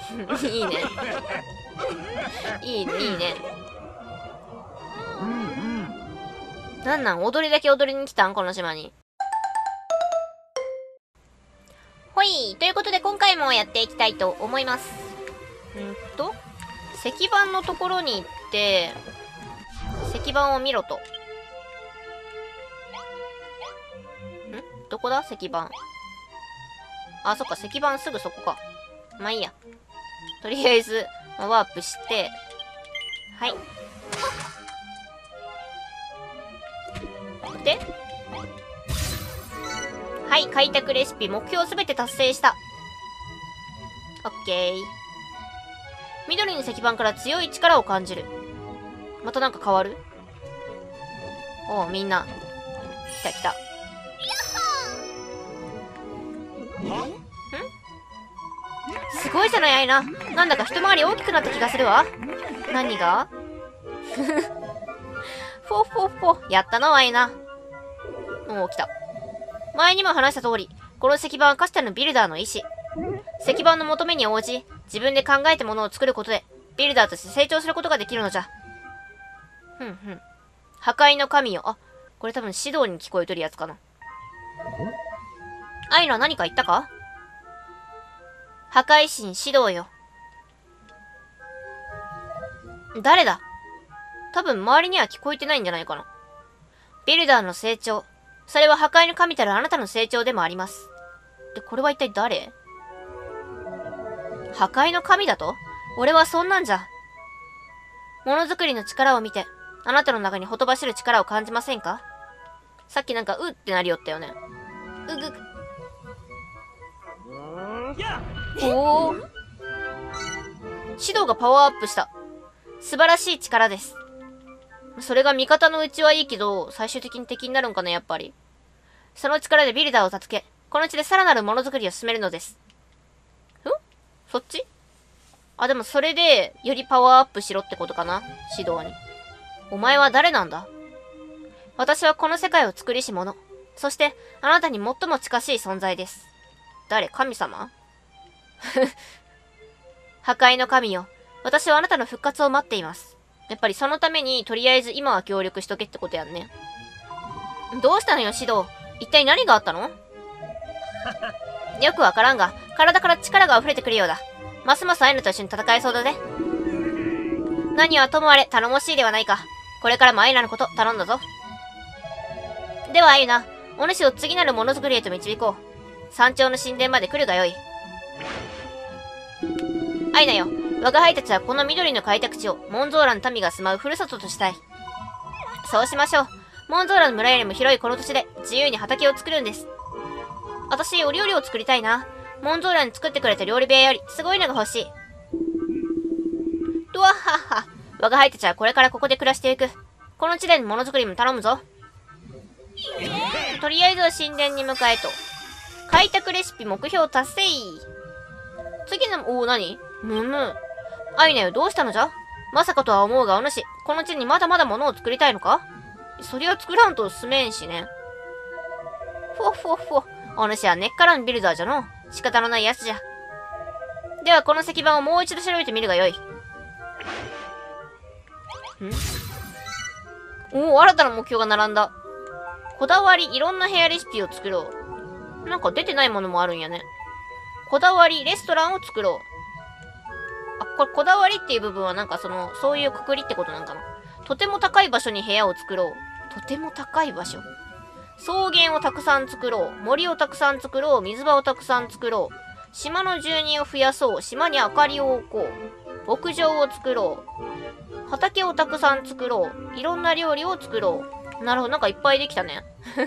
いいね。いいね、いいね。なんなん、踊りだけ踊りに来たんこの島に。ほい。ということで今回もやっていきたいと思います。石板のところに行って、石板を見ろと。どこだ石板。あ、そっか、石板すぐそこか。まあいいや。とりあえず、ワープして、はい。で、はい、開拓レシピ、目標すべて達成した。オッケー。緑の石板から強い力を感じる。またなんか変わる？おう、みんな。来た来た。すごいじゃない、アイナ。なんだか一回り大きくなった気がするわ。何がフォッフォッフォ。やったの、アイナ。おお、来た。前にも話した通り、この石板はかつてのビルダーの意志。石板の求めに応じ、自分で考えてものを作ることで、ビルダーとして成長することができるのじゃ。破壊の神よ。あ、これ多分指導に聞こえとるやつかな。アイナ何か言ったか？破壊神指導よ。誰だ？多分周りには聞こえてないんじゃないかな。ビルダーの成長。それは破壊の神たるあなたの成長でもあります。で、これは一体誰？破壊の神だと？俺はそんなんじゃ。ものづくりの力を見て、あなたの中にほとばしる力を感じませんか？さっきなんか、うってなりよったよね。うぐ。おお。指導がパワーアップした。素晴らしい力です。それが味方のうちはいいけど、最終的に敵になるんかな、やっぱり。その力でビルダーを助け、この地でさらなるものづくりを進めるのです。そっち？あ、でもそれで、よりパワーアップしろってことかな？指導に。お前は誰なんだ？私はこの世界を作りし者。そして、あなたに最も近しい存在です。誰？神様？破壊の神よ。私はあなたの復活を待っています。やっぱりそのために、とりあえず今は協力しとけってことやんね。どうしたのよ、指導。一体何があったの？よくわからんが、体から力が溢れてくるようだ。ますますアイナと一緒に戦えそうだぜ。何はともあれ、頼もしいではないか。これからもアイナのこと頼んだぞ。ではアイナ、お主を次なるものづくりへと導こう。山頂の神殿まで来るがよい。アイナよ、我が輩たちはこの緑の開拓地をモンゾーラの民が住まうふるさととしたい。そうしましょう。モンゾーラの村よりも広いこの土地で自由に畑を作るんです。私、お料理を作りたいな。モンゾーラに作ってくれた料理部屋よりすごいのが欲しい。とわっはっは。我が輩たちはこれからここで暮らしていく。この地でのものづくりも頼むぞ。とりあえずは神殿に向かえと。開拓レシピ目標達成。次の、何？むむ。アイナよ、どうしたのじゃ？まさかとは思うがお主、この地にまだまだ物を作りたいのか？そりゃ作らんと住めんしね。ふわふわふわ。お主は根っからのビルダーじゃの。仕方のないやつじゃ。ではこの石板をもう一度調べてみるがよい。おお、新たな目標が並んだ。こだわり、いろんな部屋レシピを作ろう。なんか出てないものもあるんやね。こだわり、レストランを作ろう。あ、これこだわりっていう部分はなんかそういうくくりってことなんかな。とても高い場所に部屋を作ろう。とても高い場所。草原をたくさん作ろう。森をたくさん作ろう。水場をたくさん作ろう。島の住人を増やそう。島に明かりを置こう。牧場を作ろう。畑をたくさん作ろう。いろんな料理を作ろう。なるほど、なんかいっぱいできたね。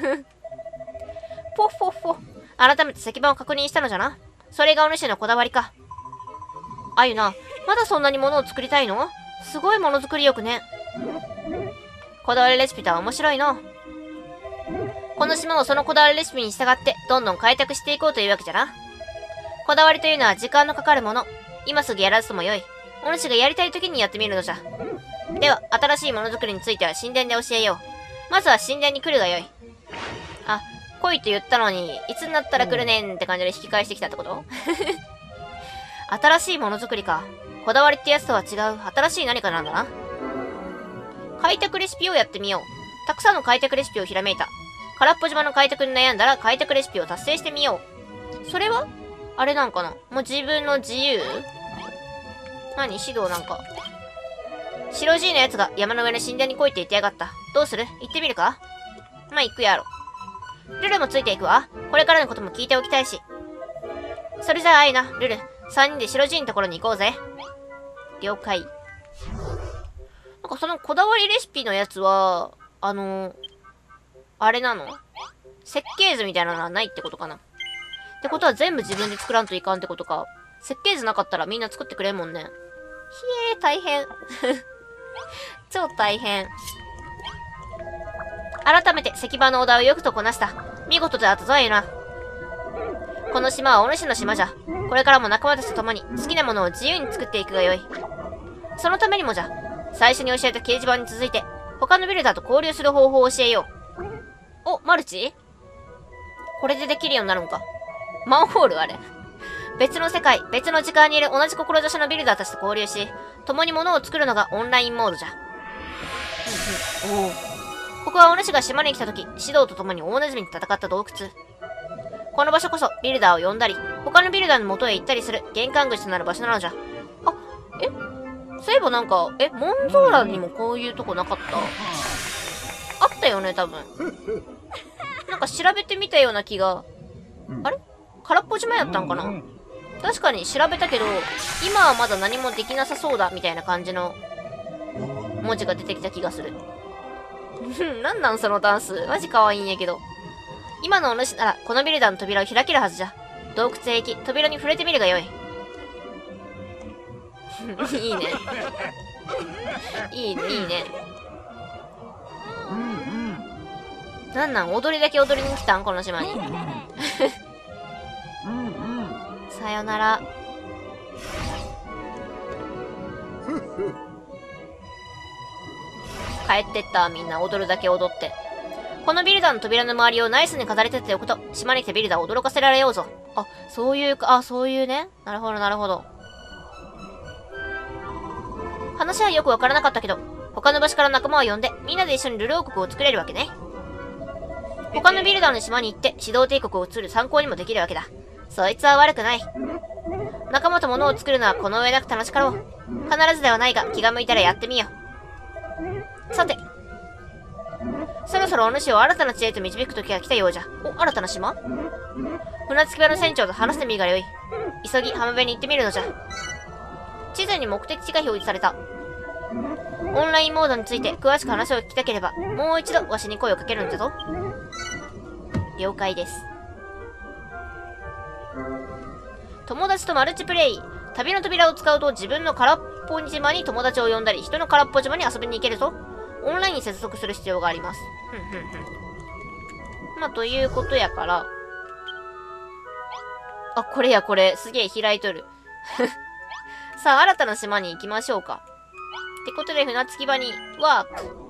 ポッポッポ。改めて石板を確認したのじゃな。それがお主のこだわりか。あゆな、まだそんなに物を作りたいの？すごいものづくり欲ね。こだわりレシピとは面白いの。この島をそのこだわりレシピに従ってどんどん開拓していこうというわけじゃな。こだわりというのは時間のかかるもの。今すぐやらずともよい。お主がやりたい時にやってみるのじゃ。では、新しいものづくりについては神殿で教えよう。まずは神殿に来るがよい。あ、来いと言ったのに、いつになったら来るねんって感じで引き返してきたってこと？ 新しいものづくりか。こだわりってやつとは違う、新しい何かなんだな。開拓レシピをやってみよう。たくさんの開拓レシピをひらめいた。空っぽ島の開拓に悩んだら開拓レシピを達成してみよう。それはあれなんかな、もう自分の自由。何指導なんか。白じいのやつが山の上の神殿に来いって言ってやがった。どうする？行ってみるか？まあ、行くやろ。ルルもついていくわ。これからのことも聞いておきたいし。それじゃあ、アイナ、ルル、3人で白じいのところに行こうぜ。了解。なんかそのこだわりレシピのやつは、あれなの？設計図みたいなのはないってことかな。ってことは全部自分で作らんといかんってことか。設計図なかったらみんな作ってくれんもんね。ひえー、大変。超大変。改めて石板のオーダーをよくとこなした。見事であったぞ、エナ。この島はお主の島じゃ。これからも仲間たちと共に好きなものを自由に作っていくがよい。そのためにもじゃ。最初に教えた掲示板に続いて、他のビルダーと交流する方法を教えよう。お、マルチ？これでできるようになるんか。マンホールあれ。別の世界、別の時間にいる同じ志のビルダーたちと交流し、共に物を作るのがオンラインモードじゃ。おお。ここはお主が島に来た時、指導と共に大ネズミに戦った洞窟。この場所こそ、ビルダーを呼んだり、他のビルダーの元へ行ったりする玄関口となる場所なのじゃ。あ、そういえばなんか、モンゾーラにもこういうとこなかった？あったよね、多分。なんか調べてみたような気が。あれ？空っぽ島やったんかな？確かに調べたけど、今はまだ何もできなさそうだ、みたいな感じの文字が出てきた気がする。なんなんそのダンス。マジ可愛いんやけど。今のお主なら、このビルダーの扉を開けるはずじゃ。洞窟へ行き、扉に触れてみるがよい。いいね。いいね、いいね。なんなん踊りだけ踊りに来たんこの島に。さよなら。帰ってったみんな踊るだけ踊って。このビルダーの扉の周りをナイスに飾り立てておくと、島に来たビルダーを驚かせられようぞ。あ、そういうか、そういうね。なるほど、なるほど。話はよくわからなかったけど、他の場所から仲間を呼んで、みんなで一緒にルル王国を作れるわけね。他のビルダーの島に行って、指導帝国を作る参考にもできるわけだ。そいつは悪くない。仲間と物を作るのはこの上なく楽しかろう。必ずではないが、気が向いたらやってみよう。さて。そろそろお主を新たな地へと導く時が来たようじゃ。お、新たな島？船着き場の船長と話してみるがよい。急ぎ浜辺に行ってみるのじゃ。地図に目的地が表示された。オンラインモードについて詳しく話を聞きたければ、もう一度わしに声をかけるんじゃぞ。了解です。友達とマルチプレイ。旅の扉を使うと自分の空っぽ島に友達を呼んだり、人の空っぽ島に遊びに行けるぞ。オンラインに接続する必要があります。まあ、ということやから。あ、これやこれ。すげえ開いとる。さあ、新たな島に行きましょうか。ってことで、船着き場にワーク。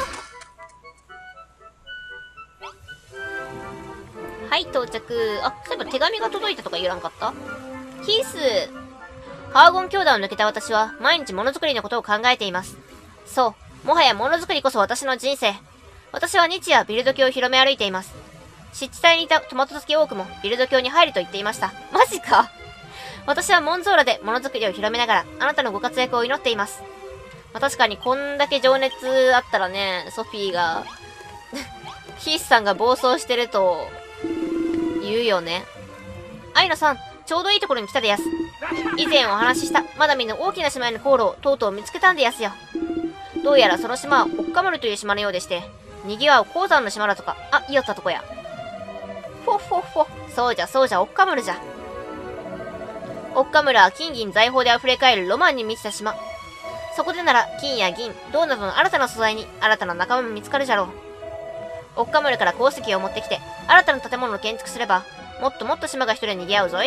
はい、到着。あ、そういえば手紙が届いたとか言わんかった？キース。ハーゴン兄弟を抜けた私は、毎日ものづくりのことを考えています。そう。もはやものづくりこそ私の人生。私は日夜ビルド教を広め歩いています。湿地帯にいたトマト好き多くもビルド教に入ると言っていました。マジか。私はモンゾーラでものづくりを広めながら、あなたのご活躍を祈っています。まあ、確かにこんだけ情熱あったらね、ソフィーが、キースさんが暴走してると、言うよね。アイナさん、ちょうどいいところに来たでやす。以前お話しした、まだ見ぬ大きな島への航路をとうとう見つけたんでやすよ。どうやらその島は、オッカムルという島のようでして、賑わう鉱山の島だとか、あ、いよったとこや。ほっほっほ。そうじゃ、そうじゃ、オッカムルじゃ。オッカムルは金銀財宝で溢れ返るロマンに満ちた島。そこでなら、金や銀、銅などの新たな素材に、新たな仲間も見つかるじゃろう。オッカムルから鉱石を持ってきて、新たな建物を建築すれば、もっともっと島が一人で賑わうぞい。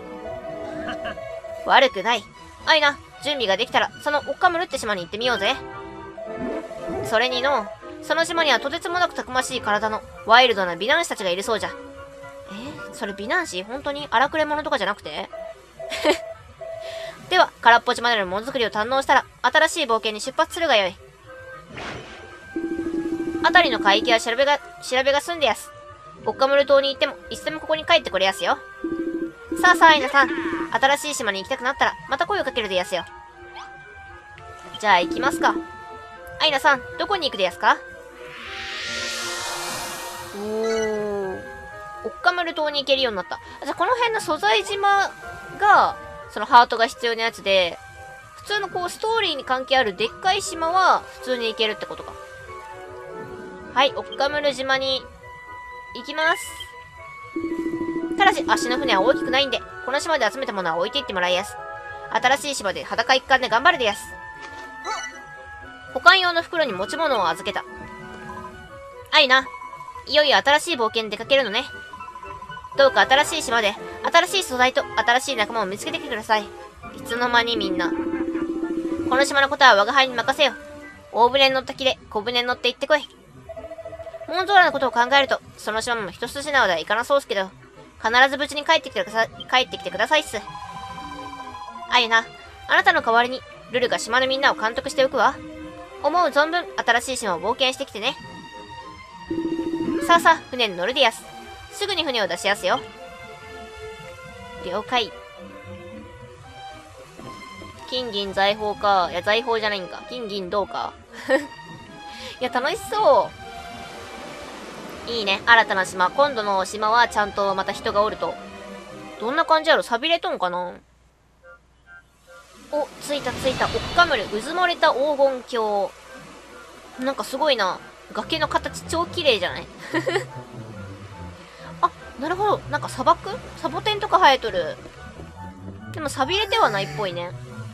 悪くない。アイナ、準備ができたら、そのオッカムルって島に行ってみようぜ。それにの、その島にはとてつもなくたくましい体のワイルドな美男子たちがいるそうじゃ。それ美男子？本当に荒くれ者とかじゃなくてでは、空っぽ島でのものづくりを堪能したら、新しい冒険に出発するがよい。辺りの海域は調べが済んでやす。オッカムル島に行っても、いつでもここに帰ってこれやすよ。さあさあ、アイナさん。新しい島に行きたくなったら、また声をかけるでやすよ。じゃあ行きますか。アイナさん、どこに行くでやすか？オッカムル島に行けるようになった。じゃあこの辺の素材島が、そのハートが必要なやつで、普通のこうストーリーに関係あるでっかい島は普通に行けるってことか。はい、オッカムル島に行きます。ただし、足の船は大きくないんで、この島で集めたものは置いていってもらいやす。新しい島で裸一貫で頑張るでやす。保管用の袋に持ち物を預けた。アイナ、いよいよ新しい冒険に出かけるのね。どうか新しい島で、新しい素材と新しい仲間を見つけてきてください。いつの間にみんな。この島のことは我が輩に任せよ。大船に乗ったきで小船に乗って行ってこい。モンゾーラのことを考えると、その島も一筋縄ではいかなそうっすけど、必ず無事に帰ってきてくださいっす。アイナ、あなたの代わりに、ルルが島のみんなを監督しておくわ。思う存分、新しい島を冒険してきてね。さあさあ、船に乗るでやす。すぐに船を出しやすよ。了解。金銀財宝か。いや、財宝じゃないんか。金銀銅か。いや、楽しそう。いいね。新たな島。今度の島はちゃんとまた人がおると。どんな感じやろ？錆びれとんかな？お、着いた。オッカムル。うずもれた黄金鏡。なんかすごいな。崖の形超綺麗じゃない？あ、なるほど。なんか砂漠？サボテンとか生えとる。でも錆びれてはないっぽいね。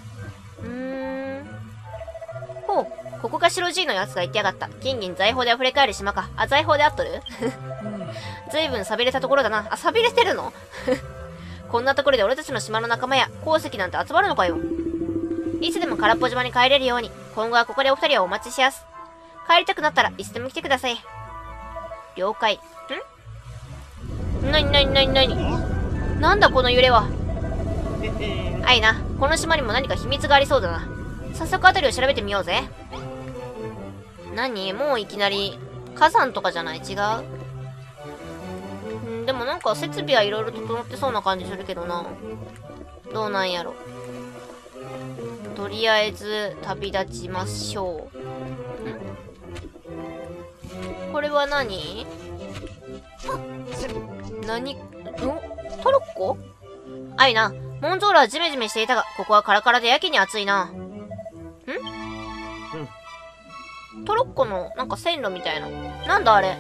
ほう。ここが白 G のやつが言ってやがった。金銀財宝で溢れ返る島か。あ、財宝で合っとる？ずいぶん錆びれたところだな。あ、錆びれてるの？こんなところで俺たちの島の仲間や鉱石なんて集まるのかよ。いつでも空っぽ島に帰れるように、今後はここでお二人をお待ちしやす。帰りたくなったらいつでも来てください。了解。なになんだこの揺れは。アイナ、この島にも何か秘密がありそうだな。早速あたりを調べてみようぜ。何？もういきなり火山とかじゃない？違う？でもなんか設備はいろいろ整ってそうな感じするけどな。どうなんやろ。とりあえず旅立ちましょう。これは何？トロッコ？アイナ、モンゾーラはジメジメしていたが、ここはカラカラでやけに暑いな。トロッコのなんか線路みたいな。なんだあれ。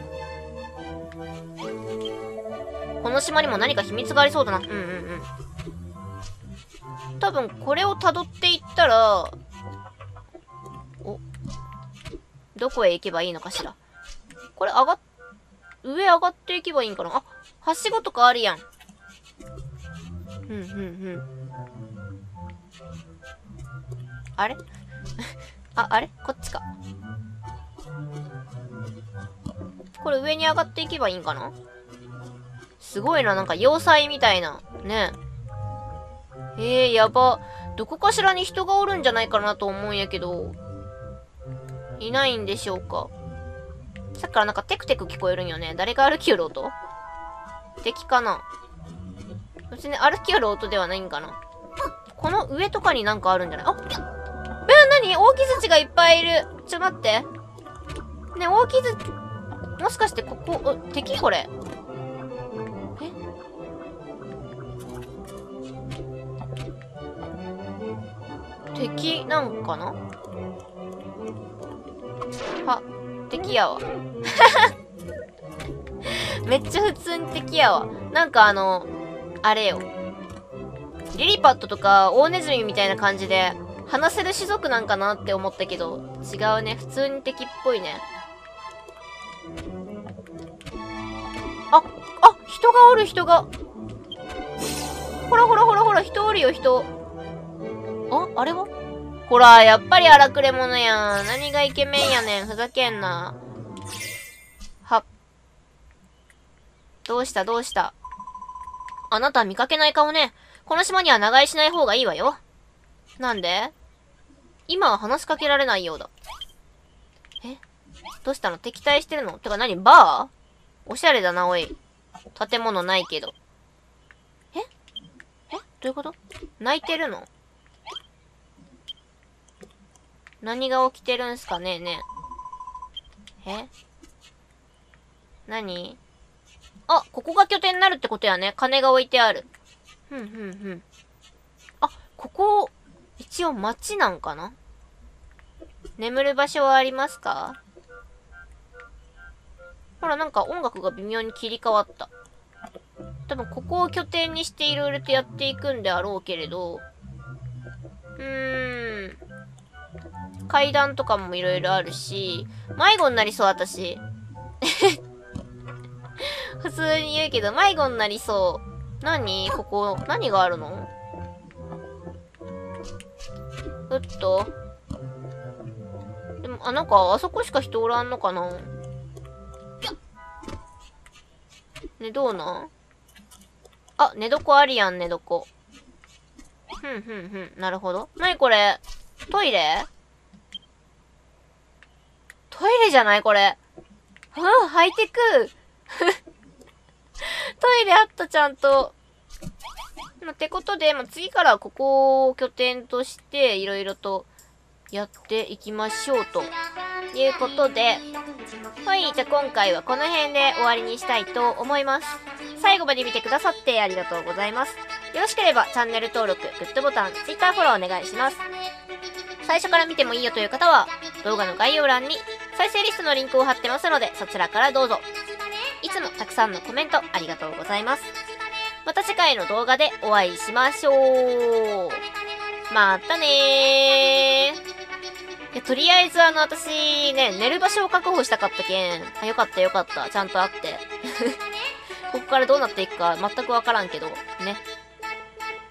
この島にも何か秘密がありそうだな。多分これを辿っていったら、どこへ行けばいいのかしら。これ上上がっていけばいいんかな。あ、はしごとかあるやん。あれあれこっちか。これ上に上がっていけばいいんかな。すごいな、なんか要塞みたいな。ねえ。やば。どこかしらに人がおるんじゃないかなと思うんやけど。いないんでしょうか。さっきからなんかテクテク聞こえるんよね。誰が歩きよる音？敵かな？別に歩きよる音ではないんかな。この上とかになんかあるんじゃない？あ、何？大木槌がいっぱいいる。ちょ、待って。ね、大木槌、もしかしてここ、敵これ。敵なんかな？敵やわ。めっちゃ普通に敵やわ。なんかあれよ。リリパットとか大ネズミみたいな感じで、話せる種族なんかなって思ったけど、違うね。普通に敵っぽいね。人がおる、人が。ほら、人おるよ、人。あれは？ほら、やっぱり荒くれ者やん。何がイケメンやねん。ふざけんな。どうした？あなた見かけない顔ね。この島には長居しない方がいいわよ。 なんで？今は話しかけられないようだ。え？どうしたの？敵対してるの？てか何？バー？おしゃれだな、おい。建物ないけど。え？どういうこと？泣いてるの？何が起きてるんすかねえ？何？あ、ここが拠点になるってことやね。金が置いてある。あ、ここ、一応街なんかな？眠る場所はありますか？ほら、なんか音楽が微妙に切り替わった。多分ここを拠点にしていろいろとやっていくんであろうけれど、階段とかもいろいろあるし、迷子になりそう、私。普通に言うけど、迷子になりそう。何？ここ、何があるの？でも、なんか、あそこしか人おらんのかな？ね、どうなん？あ、寝床ありやん、寝床。なるほど。なにこれ？トイレ？トイレじゃないこれ。ハイテク。トイレあった、ちゃんと。ってことで、次からはここを拠点として、いろいろとやっていきましょうと。いうことで、はい、じゃあ今回はこの辺で終わりにしたいと思います。最後まで見てくださってありがとうございます。よろしければチャンネル登録、グッドボタン、Twitter フォローお願いします。最初から見てもいいよという方は、動画の概要欄に再生リストのリンクを貼ってますので、そちらからどうぞ。いつもたくさんのコメントありがとうございます。また次回の動画でお会いしましょう。またねー。とりあえず私ね、寝る場所を確保したかったけん。よかったよかった。ちゃんとあって。ここからどうなっていくか全くわからんけど、ね。